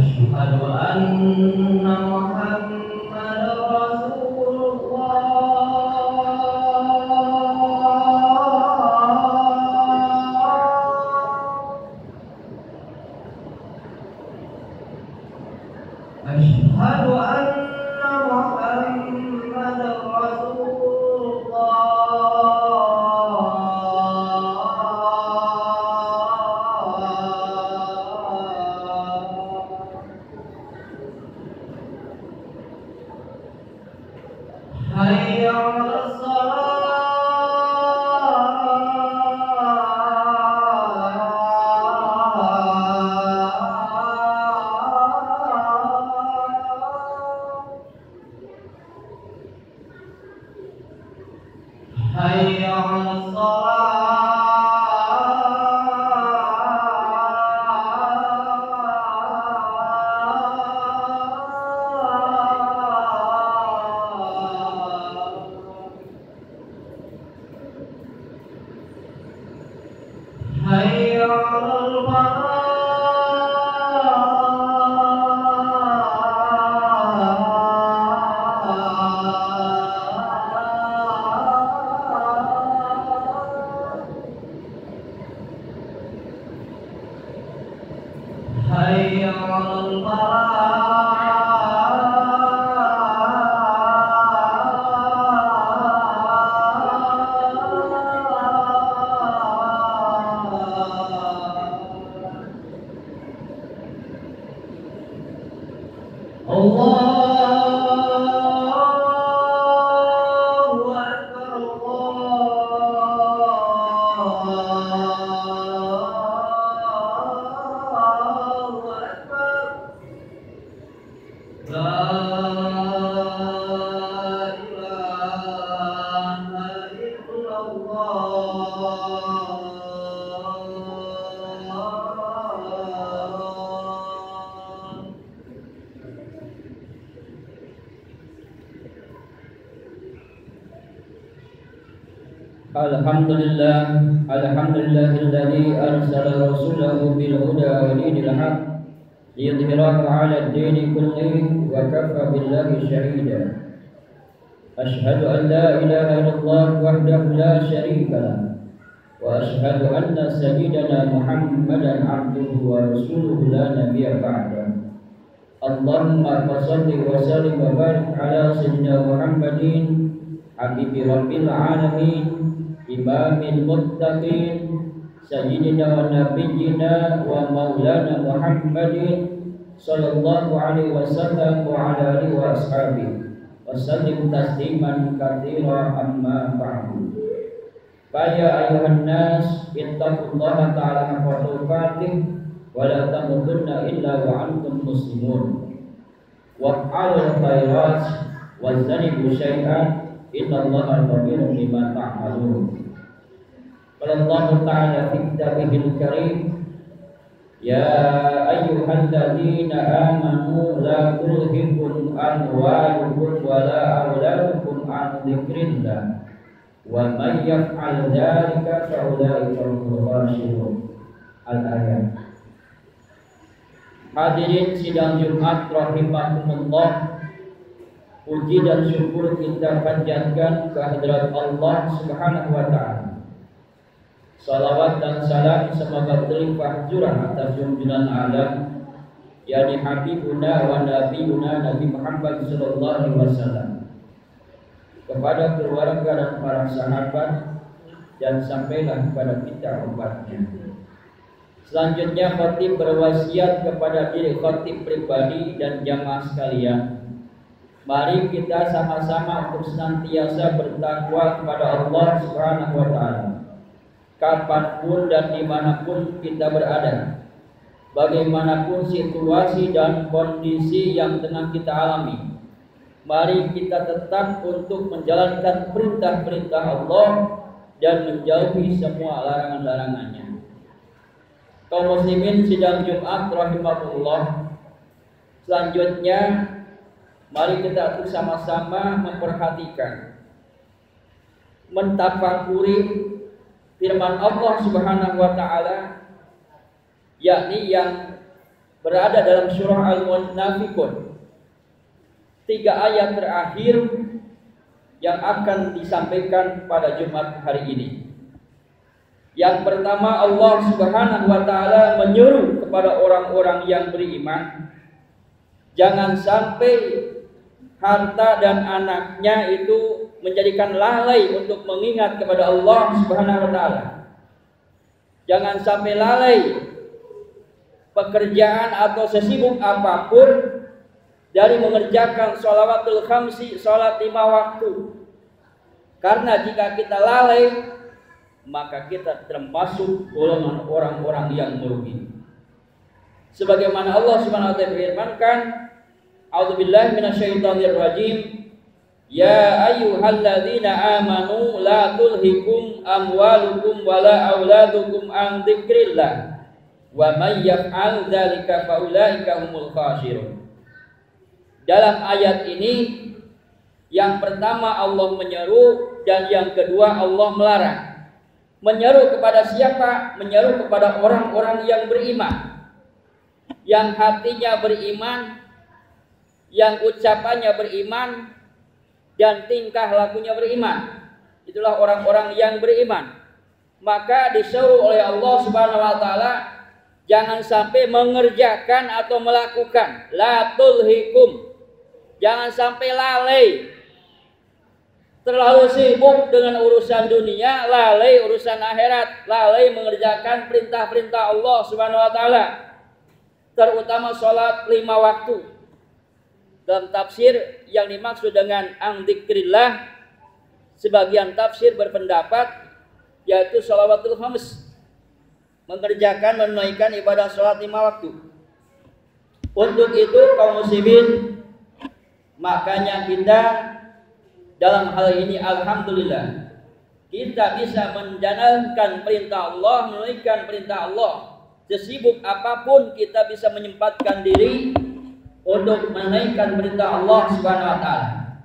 أشهد أن محمدا رسول الله أشهد أن محمدا رسول الله حي على حي على حي على حي على الله أكبر الله أكبر لا إله إلا الله Alhamdulillahilladzi arsala rasulahu bil huda wa dinil haq liyudhhirahu 'ala ad-dini kullihi wa kafa billahi shahida. Ashhadu an la ilaha illallah wahdahu la syarika lah wa ashhadu anna sayyidana Muhammadan 'abduhu wa rasuluhu la nabiyya ba'dahu. Allahumma shalli wa sallim wa barik 'ala sayyidina Muhammadin habibi rabbil alamin imamil muttaqin sayyidina wa nabiyyina wa maulana Muhammadin sallallahu alaihi wasallam wa ala alihi wa ashabihi wa sallim tasliman katsira amma ba'du. Faya ayuhan nas ittaqullaha ta'ala haqqa tuqatih wa la tamutunna illa wa antum muslimun wa'alul khairat wa zanibu syai'an innallaha khabirun bima ta'malun. Qala Allah ta'ala fi kitabihil karim ya ayyuhalladzina amanu la tulhikum amwalukum wa la auladukum an dzikrillah wa may yaf'al dzalika fa ulaika humul khasirun. Al-ayat. Hadirin sidang Jumat rahimakumullah, puji dan syukur kita panjatkan kehadirat Allah Subhanahu wa taala. Salawat dan salam semoga berlimpah curah atas junjungan alam yakni habibuna wa nabiyuna Nabi Muhammad sallallahu alaihi wasallam, kepada keluarga dan para sahabat, dan sampailah kepada kita umatnya. Selanjutnya khatib berwasiat kepada diri khatib pribadi dan jamaah sekalian, mari kita sama-sama untuk senantiasa bertakwa kepada Allah Subhanahu wa taala kapanpun dan dimanapun kita berada, bagaimanapun situasi dan kondisi yang tengah kita alami. Mari kita tetap untuk menjalankan perintah-perintah Allah dan menjauhi semua larangan-larangannya. Kaum muslimin sidang Jumat rahimahullah, selanjutnya mari kita bersama-sama memperhatikan, mentafakuri firman Allah Subhanahu wa taala, yakni yang berada dalam surah Al-Munafiqun. 3 ayat terakhir yang akan disampaikan pada Jumat hari ini. Yang pertama, Allah Subhanahu wa taala menyuruh kepada orang-orang yang beriman, jangan sampai harta dan anaknya itu menjadikan lalai untuk mengingat kepada Allah Subhanahu wa taala. Jangan sampai lalai pekerjaan atau sesibuk apapun dari mengerjakan sholawatul khamsi, sholat 5 waktu. Karena jika kita lalai, maka kita termasuk golongan orang-orang yang merugi. Sebagaimana Allah Subhanahu wa taala firmankan, A'udzubillahi minasyaitonir rajim. Ya ayyuhalladzina amanu la tulhikum amwalukum wala auladukum an dzikrillah wa may yaf'al dzalika faulaika humul khasirun. Dalam ayat ini yang pertama Allah menyeru dan yang kedua Allah melarang. Menyeru kepada siapa? Menyeru kepada orang-orang yang beriman, yang hatinya beriman, yang ucapannya beriman, dan tingkah lakunya beriman. Itulah orang-orang yang beriman. Maka disuruh oleh Allah Subhanahu wa taala jangan sampai mengerjakan atau melakukan la tulhikum. Jangan sampai lalai. Terlalu sibuk dengan urusan dunia, lalai urusan akhirat, lalai mengerjakan perintah-perintah Allah Subhanahu wa taala. Terutama salat 5 waktu. Dalam tafsir yang dimaksud dengan ang-dzikrillah, sebagian tafsir berpendapat yaitu sholawatul khams, mengerjakan menunaikan ibadah salat 5 waktu. Untuk itu kaum muslimin, makanya kita dalam hal ini alhamdulillah kita bisa menjalankan perintah Allah, menunaikan perintah Allah. Sesibuk apapun kita bisa menyempatkan diri untuk menunaikan perintah Allah Subhanahu wa taala.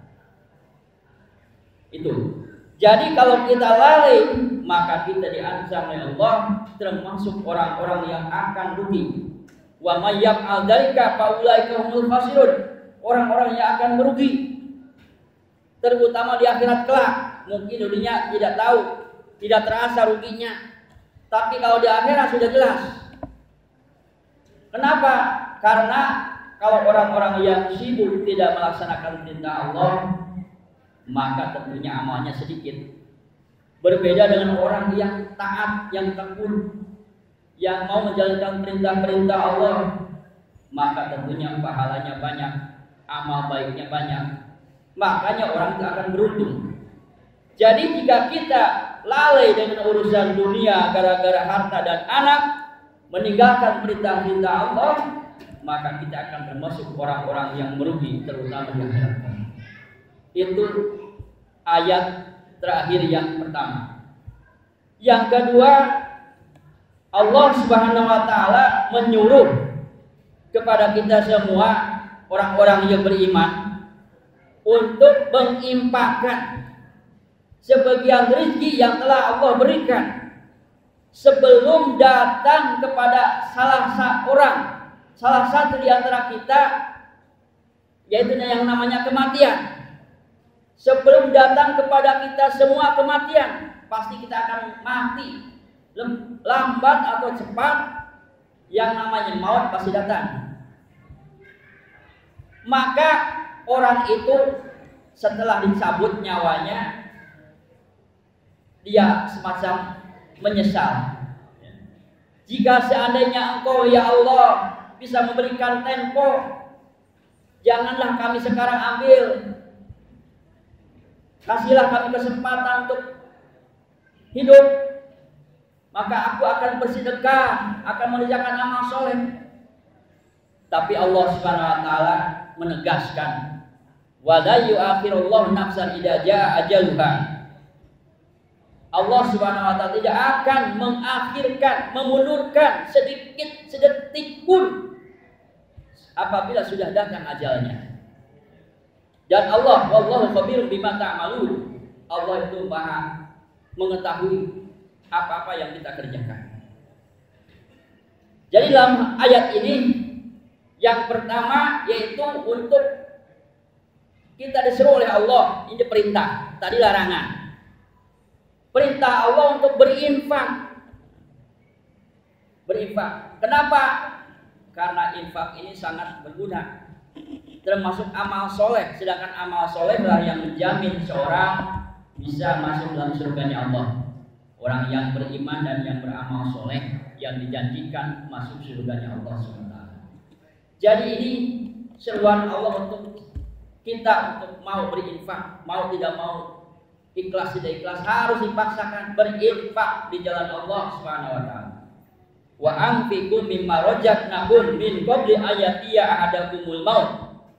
Itu. Jadi kalau kita lalai, maka kita diancam oleh Allah termasuk orang-orang yang akan rugi. Wa may yaf'al dzalika fa ulaika humul khasirun. Orang-orang yang akan merugi. Terutama di akhirat kelak. Mungkin dunia tidak tahu, tidak terasa ruginya. Tapi kalau di akhirat sudah jelas. Kenapa? Karena kalau orang-orang yang sibuk tidak melaksanakan perintah Allah, maka tentunya amalnya sedikit. Berbeda dengan orang yang taat, yang tekun, yang mau menjalankan perintah-perintah Allah, maka tentunya pahalanya banyak, amal baiknya banyak. Makanya orang itu akan beruntung. Jadi jika kita lalai dengan urusan dunia gara-gara harta dan anak, meninggalkan perintah-perintah Allah, maka kita akan termasuk orang-orang yang merugi, terutama di akhirat. Itu ayat terakhir yang pertama. Yang kedua, Allah Subhanahu wa taala menyuruh kepada kita semua orang-orang yang beriman untuk menginfakkan sebagian rezeki yang telah Allah berikan sebelum datang kepada salah satu di antara kita, yaitu yang namanya kematian. Sebelum datang kepada kita semua kematian, pasti kita akan mati. Lambat atau cepat, yang namanya maut pasti datang. Maka orang itu setelah dicabut nyawanya, dia semacam menyesal. Jika seandainya Engkau ya Allah bisa memberikan tempo, janganlah kami sekarang ambil. Kasihlah kami kesempatan untuk hidup, maka aku akan bersedekah, akan mengerjakan amal soleh. Tapi Allah Subhanahu wa taala menegaskan, wa la yu'akhirullahu nafsan idza jaa ajaluha. Allah Subhanahu wa taala tidak akan mengakhirkan, memundurkan sedikit sedetik pun apabila sudah datang ajalnya. Dan Allah, wallahu khabirun bima ta'malun. Allah itu Maha mengetahui apa-apa yang kita kerjakan. Jadi dalam ayat ini Yang pertama yaitu untuk kita disuruh oleh Allah, ini perintah, tadi larangan. Perintah Allah untuk berinfak. Berinfak. Kenapa? Karena infak ini sangat berguna. Termasuk amal soleh. Sedangkan amal soleh adalah yang menjamin seorang bisa masuk dalam surganya Allah. Orang yang beriman dan yang beramal soleh yang dijanjikan masuk surganya Allah SWT. Jadi ini seruan Allah untuk kita untuk mau berinfak, mau tidak mau, ikhlas tidak ikhlas, harus dipaksakan berinfak di jalan Allah Subhanahu wa taala. Wa anfiqu mimma razaqnakum min qabli ayatiya ahadakumul maut.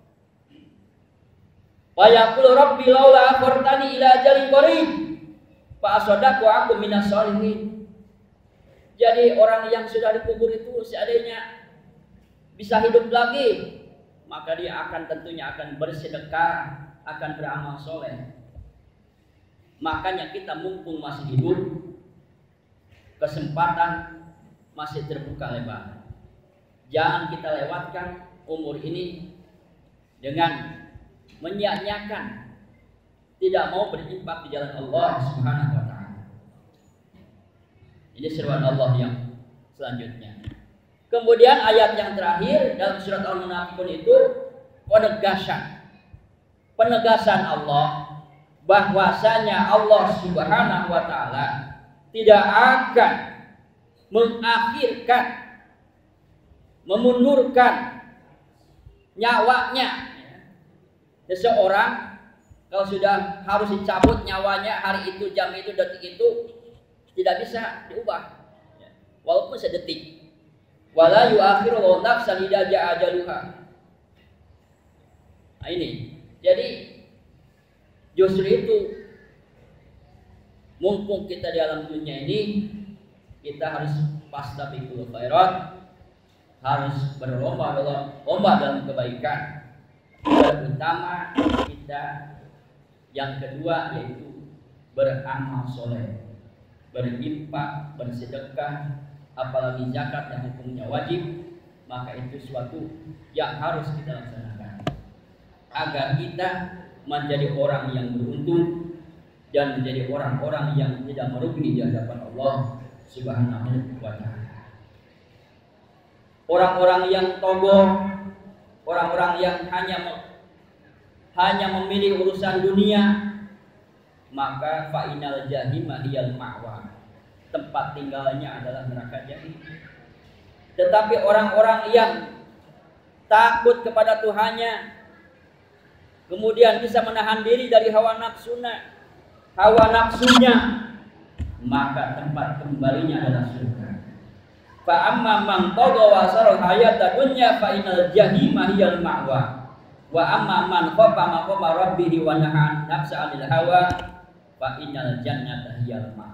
Wa yaqulu rabbi laula akhartani ila ajalin qarib fa asadaqu aku minas sholihin. Jadi orang yang sudah dikubur itu seandainya bisa hidup lagi, maka dia akan tentunya akan bersedekah, akan beramal soleh. Makanya kita mumpung masih hidup, kesempatan masih terbuka lebar. Jangan kita lewatkan umur ini dengan menyia-nyiakan, tidak mau berinfak di jalan Allah Subhanahu wa taala. Ini seruan Allah yang selanjutnya. Kemudian ayat yang terakhir dalam surat Al-Munafiqun itu penegasan Allah bahwasanya Allah Subhanahu wa taala tidak akan mengakhirkan, memundurkan nyawanya seseorang. Kalau sudah harus dicabut nyawanya hari itu, jam itu, detik itu, tidak bisa diubah walaupun sedetik. Wala yu'akhiru nafsan idza ja'a ajaluha. Nah ini. Jadi justru itu mumpung kita di alam dunia ini, kita harus fastabiqul khairat, harus berlomba dalam kebaikan. Terutama kita yang kedua yaitu beramal soleh, berinfak, bersedekah. Apalagi zakat yang hukumnya wajib, maka itu suatu yang harus kita laksanakan agar kita menjadi orang yang beruntung dan menjadi orang-orang yang tidak merugi di hadapan Allah Subhanahu wa taala. Orang-orang yang togoh, orang-orang yang hanya memilih urusan dunia, maka fa'inal jahima hiyal ma'wa, tempat tinggalnya adalah neraka jahim. Tetapi orang-orang yang takut kepada Tuhannya, kemudian bisa menahan diri dari hawa nafsunya, maka tempat kembalinya adalah surga. Fa amma man tagha wa sara hayata dunya fa inal jahima hiyal ma'wa. Wa amma man khafa maqama rabbih wa nahaa nafsa 'anil hawa fa inal jannata hiyal ma'wa.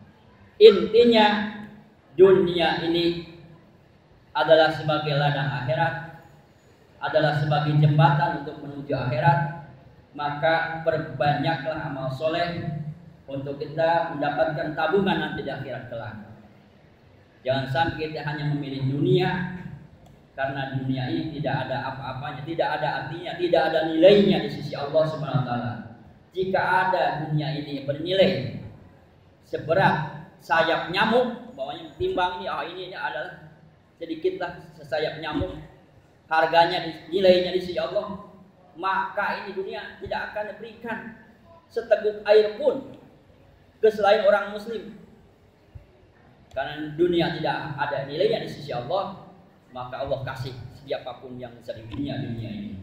Intinya dunia ini adalah sebagai ladang akhirat, adalah sebagai jembatan untuk menuju akhirat. Maka perbanyaklah amal soleh untuk kita mendapatkan tabungan nanti di akhirat kelak. Jangan sampai kita hanya memilih dunia, karena dunia ini tidak ada apa-apanya, tidak ada artinya, tidak ada nilainya di sisi Allah Subhanahu wa taala. Jika ada dunia ini bernilai seberat sayap nyamuk, bawahnya timbang ini adalah sedikitlah sesayap nyamuk, harganya nilainya di sisi Allah, maka ini dunia tidak akan diberikan seteguk air pun ke selain orang muslim. Karena dunia tidak ada nilainya di sisi Allah, maka Allah kasih siapapun yang bisa di dunia ini.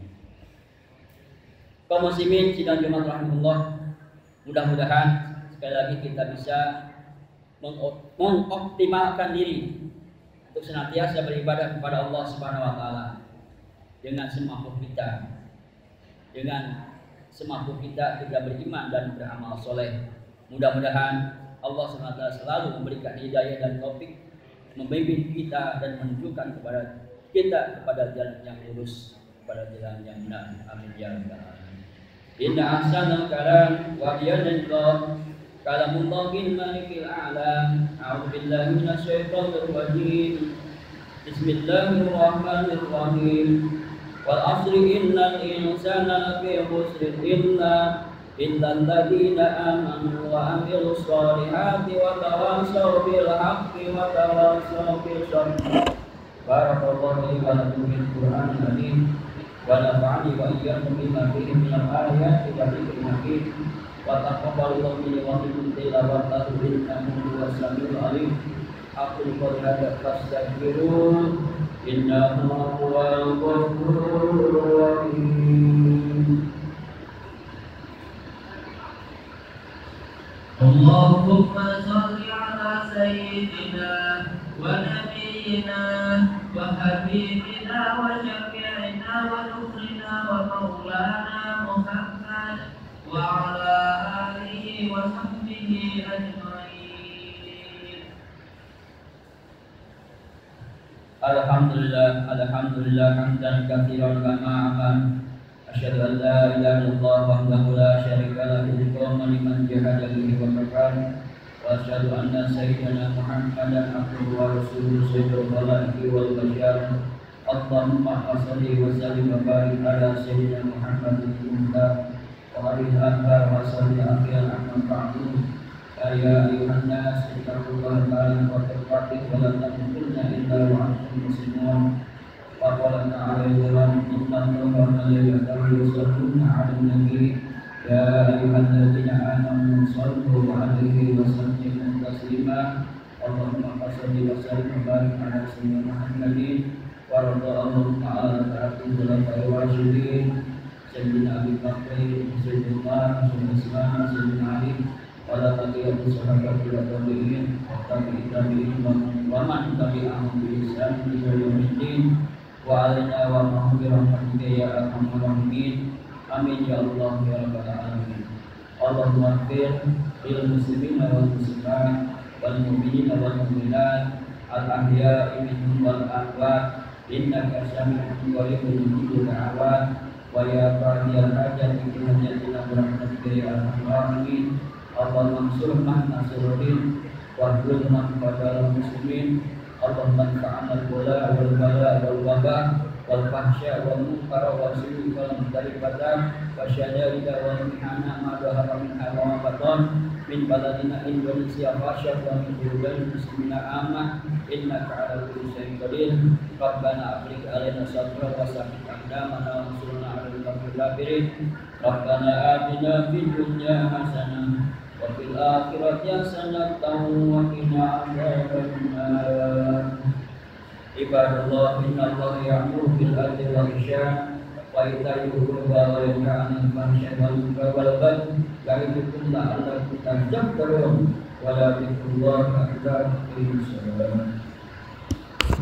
Kaum muslimin sidang Jumat rahimahullah, mudah-mudahan sekali lagi kita bisa mengoptimalkan diri untuk senantiasa beribadah kepada Allah Subhanahu wa taala dengan semampu kita. Dengan semampu kita beriman dan beramal soleh. Mudah-mudahan Allah Subhanahu wa taala selalu memberikan hidayah dan taufik, membimbing kita dan menunjukkan kepada kita kepada jalan yang lurus, kepada jalan yang benar. Amin ya rabbal alamin. Inna ahsanal kalam wa diyanallah kalamullahil malikil a'lam. A'udzu billahi minasyaitonir rajim. Bismillahirrahmanirrahim. Wal asri innal insana lafi khusr illa alladziina aamanu wa 'amilus shalihati wa tawassaw bil haqqi wa tawassaw bis sabr. Barakallahu li wa lakum fil Qur'anil Karim wa nafa'ani wa iyyakum bima fihi minal ayati wa dzikril hakim. Wa taqabbalallahu minni wa minkum tilawatahu innahu huwas samiul 'aliim. Aqul qawli hadza fastaghfirun innahu huwal ghafurur rahim. Allahumma shalli ala sayyidina wa nabiyyina wa habibina wa syafi'ina wa nurina wa maulana Muhammad wa ala alihi wa sahbihi ajma'in. Alhamdulillah hamdan katsiran kama aman. Asyhadu an la ilaha illallah wahdahu la syarika lahu wa liman jahada bihi wa kafar. Wa asyhadu anna sayyidana Muhammadan abduhu wa rasuluhu sayyidul khalaiqi wal bashar. Allahumma shalli wa sallim wa barik ala sayyidina Muhammadin wa alihi wa sahbihi akhiran amma ba'du. Ya ayuhan nas ittaqullaha ta'ala wa taqaddis wa la tamutunna illa wa antum muslimun. Wa qala ta'ala inna Allaha wa malaikatahu yusalluna 'alan nabi ya ayyuhalladzina amanu shallu 'alaihi wa sallimu taslima. Allahumma shalli wa sallim wa barik ala sayyidina Muhammadin wa radhiyallahu ta'ala anhum khulafa'ir rasyidin sayyidina Abi Bakr, sayyidina Umar, sayyidina Ali wala tabi'atu sahabat wa tabi'in wa tabi'in wa man tabi'ahum bi ihsan ila yaumiddin wa alaina wa ma'hum bi rahmatika ya arhamar rahimin. Amin ya Allah ya rabbal alamin. Allahumma ighfir lil muslimina wal muslimat wal mu'minina wal mu'minat al ahya'i minhum wal amwat innaka sami'un qaribun mujibud da'awat wa ya qadiyal hajat bi hajatina bi rahmatika ya arhamar rahimin. Allahumma ansur man nasiruddin wa hdul man qadal muslimin. Allahumma anfa'na al-bala wal bala wal wabah wal fahsya wal munkar wal su'i wal mudaribata wa syada'ida wal mihana ma dhahara minha wa ma batan min baladina Indonesia fasyad wa min buldan muslimina amah innaka ala kulli syai'in qadir. Rabbana afriq alaina sabra wa sabbit aqdamana wa ansurna 'alal qawmil kafirin. Rabbana atina fid dunya hasanah wa fil akhirati hasanatan wa qina adzabannar. Ibadallah innallaha ya'muru bil 'adli wal ihsan wa ita'i dzil qurba wa yanha 'anil fahsya'i wal munkari wal baghi ya'idukum la'allakum tadhakkarun wa la dzikrullahi akbar.